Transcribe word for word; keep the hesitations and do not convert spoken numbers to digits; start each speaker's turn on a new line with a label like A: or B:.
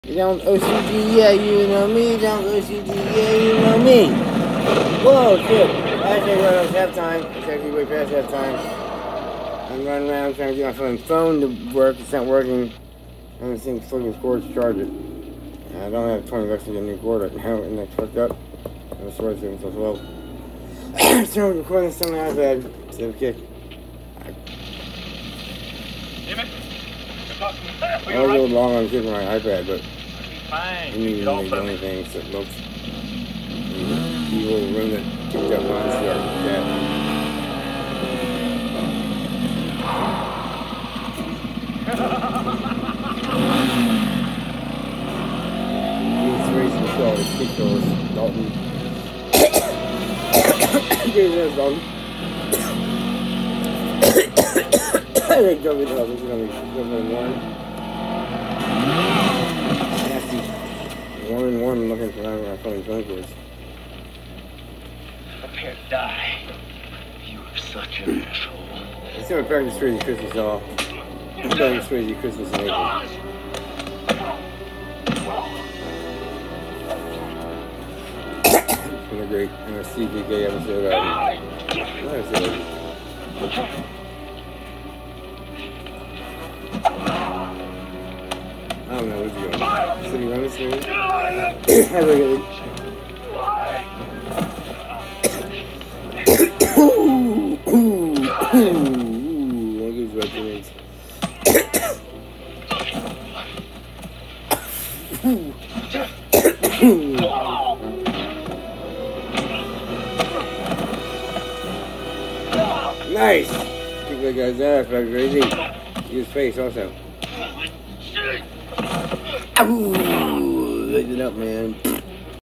A: You don't O C D, yeah, you know me. You don't O C D, yeah, you know me. Whoa, shit. Actually, I was halftime. It's actually way past halftime. I'm running around trying to get my phone phone to work. It's not working. I'm just seeing flipping cords to charge it. And I don't have twenty bucks to get a new cord right now, and that's fucked up. I'm sorry to myself as well. So I'm recording this on my iPad. See if kick. I was a little long on keeping my iPad, but I didn't even make the only thing that looks evil room that kicked up on C R cat. He's racing the show, his kick goes, Dalton. Here's Dalton. I think Joey Dalton is going to be one one. Nasty. One and one looking for my phone phone cords.
B: Prepare to die. You are such an asshole.
A: It's going to practice crazy Christmas all. It's practice crazy Christmas in April. It's been a great and a C P K episode. Um, what episode? I don't know what's going on. City run this thing? How do I get it? Ooh, ooh, ooh. One of these red things. Nice! Kick that guy's ass like crazy. His face also. Ooh, lift it up, man.